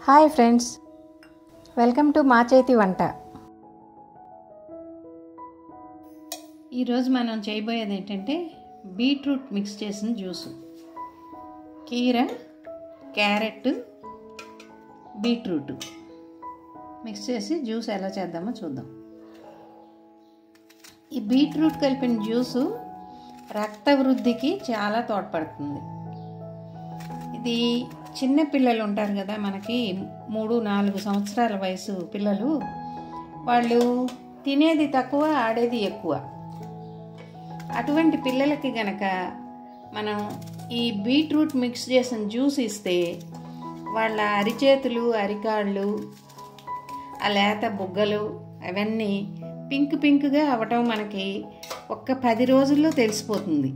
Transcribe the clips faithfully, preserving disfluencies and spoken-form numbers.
Hi friends, welcome to మా చేతి వంట. ఈరోజు మనం చేయబోయేది ఏంటంటే బీట్రూట్ మిక్స్ చేసిన జ్యూసు. కీర, క్యారెట్, బీట్రూట్ మిక్స్ చేసి జ్యూస్ ఎలా చేద్దామో చూద్దాం. ఈ బీట్రూట్ కలిపిన జ్యూసు రక్త వృద్ధికి చాలా తోడ్పడుతుంది. ఇది చిన్న పిల్లలు ఉంటారు కదా, మనకి మూడు నాలుగు సంవత్సరాల వయసు పిల్లలు, వాళ్ళు తినేది తక్కువ, ఆడేది ఎక్కువ. అటువంటి పిల్లలకి గనక మనం ఈ బీట్రూట్ మిక్స్ చేసిన జ్యూస్ ఇస్తే వాళ్ళ అరిచేతులు, అరికాళ్ళు, ఆ లేత బుగ్గలు అవన్నీ పింక్ పింక్గా అవ్వటం మనకి ఒక్క పది రోజుల్లో తెలిసిపోతుంది.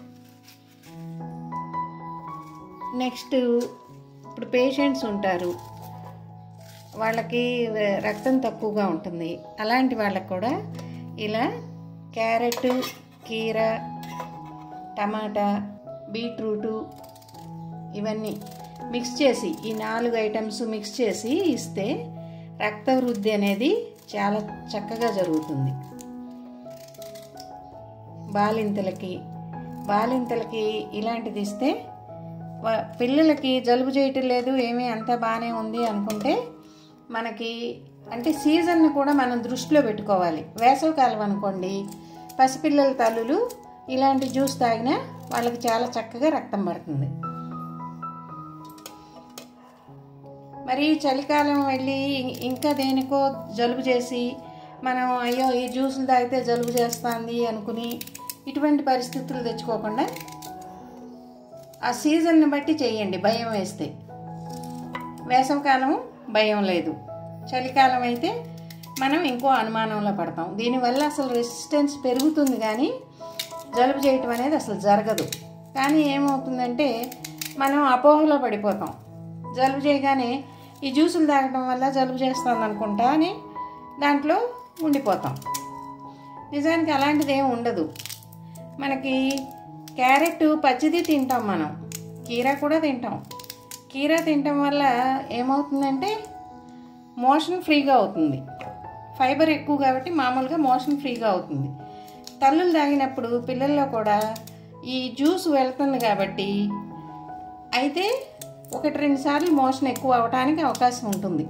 నెక్స్ట్, ఇప్పుడు పేషెంట్స్ ఉంటారు, వాళ్ళకి రక్తం తక్కువగా ఉంటుంది. అలాంటి వాళ్ళకు కూడా ఇలా క్యారెట్, కీర, టమాటా, బీట్రూటు ఇవన్నీ మిక్స్ చేసి, ఈ నాలుగు ఐటమ్స్ మిక్స్ చేసి ఇస్తే రక్త వృద్ధి అనేది చాలా చక్కగా జరుగుతుంది. బాలింతలకి బాలింతలకి ఇలాంటిది ఇస్తే, పిల్లలకి జలుబు చేయటం లేదు, ఏమీ అంతా బాగానే ఉంది అనుకుంటే, మనకి అంటే సీజన్ని కూడా మనం దృష్టిలో పెట్టుకోవాలి. వేసవికాలం అనుకోండి, పసిపిల్లల తల్లులు ఇలాంటి జ్యూస్ తాగినా వాళ్ళకి చాలా చక్కగా రక్తం పడుతుంది. మరి చలికాలం వెళ్ళి ఇంకా దేనికో జలుబు చేసి మనం అయ్యో ఈ జ్యూసులు తాగితే జలుబు చేస్తుంది అనుకుని ఇటువంటి పరిస్థితులు తెచ్చుకోకుండా ఆ సీజన్ని బట్టి చేయండి. భయం వేస్తే వేసవికాలం భయం లేదు, చలికాలం అయితే మనం ఇంకో అనుమానంలో పడతాం. దీనివల్ల అసలు రెసిస్టెన్స్ పెరుగుతుంది కానీ జలుబు చేయటం అనేది అసలు జరగదు. కానీ ఏమవుతుందంటే మనం అపోహలో పడిపోతాం. జలుబు చేయగానే ఈ జ్యూసులు తాగటం వల్ల జలుబు చేస్తుంది అనుకుంటా అని దాంట్లో ఉండిపోతాం. నిజానికి అలాంటిది ఏమి ఉండదు. మనకి క్యారెట్ పచ్చిది తింటాం, మనం కీర కూడా తింటాం. కీర తినటం వల్ల ఏమవుతుందంటే మోషన్ ఫ్రీగా అవుతుంది. ఫైబర్ ఎక్కువ కాబట్టి మామూలుగా మోషన్ ఫ్రీగా అవుతుంది. తల్లులు తాగినప్పుడు పిల్లల్లో కూడా ఈ జ్యూస్ వెళ్తుంది కాబట్టి అయితే ఒకటి రెండు సార్లు మోషన్ ఎక్కువ అవడానికి అవకాశం ఉంటుంది.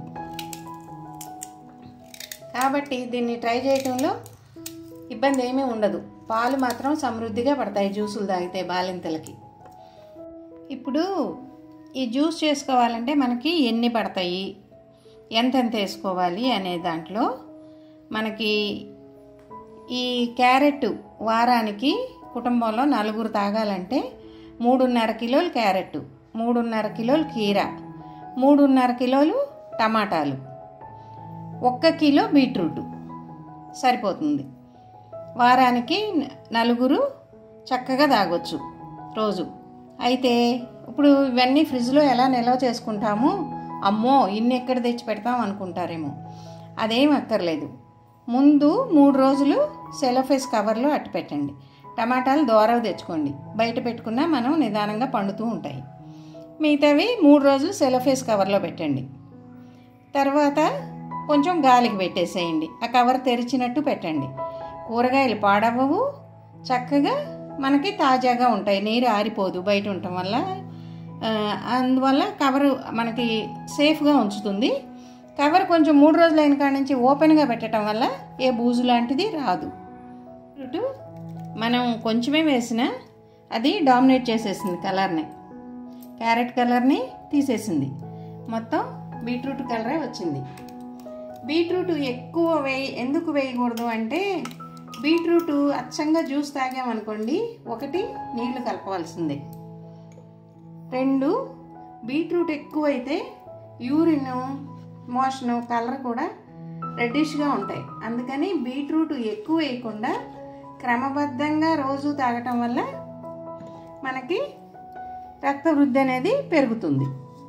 కాబట్టి దీన్ని ట్రై చేయటంలో ఇబ్బంది ఏమీ ఉండదు. పాలు మాత్రం సమృద్ధిగా పడతాయి జ్యూసులు తాగితే బాలింతలకి. ఇప్పుడు ఈ జ్యూస్ చేసుకోవాలంటే మనకి ఎన్ని పడతాయి, ఎంతెంత వేసుకోవాలి అనే దాంట్లో మనకి ఈ క్యారెట్ వారానికి కుటుంబంలో నలుగురు తాగాలంటే మూడున్నర కిలోలు క్యారెట్, మూడున్నర కిలోలు కీర, మూడున్నర కిలోలు టమాటాలు, ఒక్క కిలో బీట్రూట్ సరిపోతుంది. వారానికి నలుగురు చక్కగా తాగొచ్చు రోజు. అయితే ఇప్పుడు ఇవన్నీ ఫ్రిడ్జ్లో ఎలా నిల్వ చేసుకుంటాము, అమ్మో ఇన్ని ఎక్కడ తెచ్చి పెడతాం అనుకుంటారేమో. అదేం అక్కర్లేదు. ముందు మూడు రోజులు సెలోఫేస్ కవర్లో అట్టు పెట్టండి. టమాటాలు దోరవి తెచ్చుకోండి, బయట పెట్టుకున్నా మనం నిదానంగా పండుతూ ఉంటాయి. మిగతావి మూడు రోజులు సెలోఫేస్ కవర్లో పెట్టండి. తర్వాత కొంచెం గాలికి పెట్టేసేయండి, ఆ కవర్ తెరిచినట్టు పెట్టండి. కూరగాయలు పాడవ్వవు, చక్కగా మనకి తాజాగా ఉంటాయి, నీరు ఆరిపోదు బయట ఉండటం వల్ల. అందువల్ల కవరు మనకి సేఫ్గా ఉంచుతుంది. కవర్ కొంచెం మూడు రోజులు అయిన కాడ నుంచి ఓపెన్గా పెట్టడం వల్ల ఏ బూజు లాంటిది రాదు. ఇటు మనం కొంచెమే వేసినా అది డామినేట్ చేసేసింది కలర్ని, క్యారెట్ కలర్ని తీసేసింది, మొత్తం బీట్రూట్ కలరే వచ్చింది. బీట్రూట్ ఎక్కువ వేయి ఎందుకు వేయకూడదు అంటే, బీట్రూట్ అచ్చంగా జ్యూస్ తాగామనుకోండి, ఒకటి నీళ్లు కలపవలసిందే, రెండు బీట్రూట్ ఎక్కువైతే యూరిన్, మోషను, కలర్ కూడా రెడ్డిష్గా ఉంటాయి. అందుకని బీట్రూట్ ఎక్కువ వేయకుండా క్రమబద్ధంగా రోజు తాగటం వల్ల మనకి రక్త వృద్ధి అనేది పెరుగుతుంది.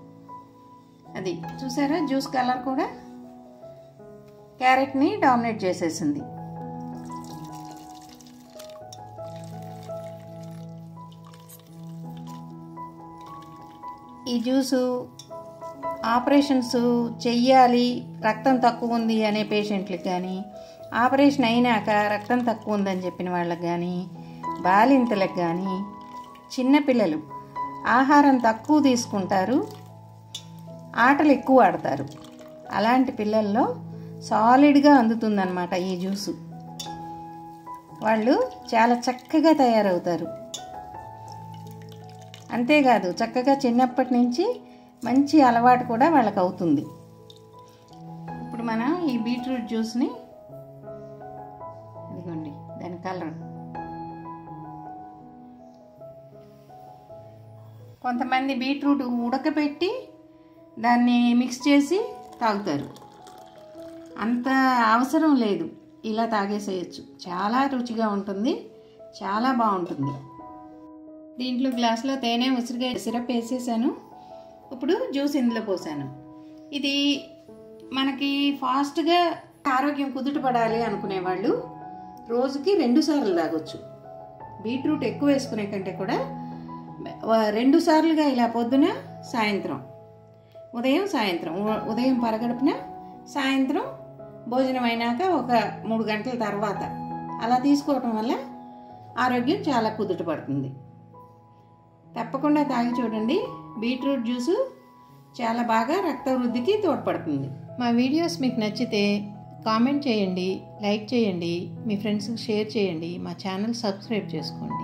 అది చూసారా, జ్యూస్ కలర్ కూడా క్యారెట్ని డామినేట్ చేసేసింది. ఈ జ్యూసు ఆపరేషన్స్ చెయ్యాలి, రక్తం తక్కువ ఉంది అనే పేషెంట్లకు కానీ, ఆపరేషన్ అయినాక రక్తం తక్కువ ఉందని చెప్పిన వాళ్ళకి కానీ, బాలింతలకు కానీ, చిన్నపిల్లలు ఆహారం తక్కువ తీసుకుంటారు, ఆటలు ఎక్కువ ఆడతారు, అలాంటి పిల్లల్లో సాలిడ్గా అందుతుందన్నమాట ఈ జ్యూసు. వాళ్ళు చాలా చక్కగా తయారవుతారు. అంతేకాదు చక్కగా చిన్నప్పటి నుంచి మంచి అలవాటు కూడా వాళ్ళకి అవుతుంది. ఇప్పుడు మనం ఈ బీట్రూట్ జ్యూస్ని, ఇదిగోండి దాని కలర్, కొంతమంది బీట్రూట్ ఉడకపెట్టి దాన్ని మిక్స్ చేసి తాగుతారు. అంత అవసరం లేదు, ఇలా తాగేసేయచ్చు. చాలా రుచిగా ఉంటుంది, చాలా బాగుంటుంది. దీంట్లో గ్లాసులో తేనె, ఉసిరికాయ సిరప్ వేసేసాను. ఇప్పుడు జ్యూస్ ఇందులో పోసాను. ఇది మనకి ఫాస్ట్గా ఆరోగ్యం కుదుటపడాలి అనుకునేవాళ్ళు రోజుకి రెండు సార్లు తాగొచ్చు. బీట్రూట్ ఎక్కువ వేసుకునే కంటే కూడా రెండు సార్లుగా, ఇలా పొద్దున, సాయంత్రం, ఉదయం సాయంత్రం, ఉదయం పరగడుపున, సాయంత్రం భోజనం అయినాక ఒక మూడు గంటల తర్వాత అలా తీసుకోవటం వల్ల ఆరోగ్యం చాలా కుదుటపడుతుంది. తప్పకుండా తాగి చూడండి. బీట్రూట్ జ్యూసు చాలా బాగా రక్త వృద్ధికి తోడ్పడుతుంది. మా వీడియోస్ మీకు నచ్చితే కామెంట్ చేయండి, లైక్ చేయండి, మీ ఫ్రెండ్స్కి షేర్ చేయండి, మా ఛానల్ సబ్స్క్రైబ్ చేసుకోండి.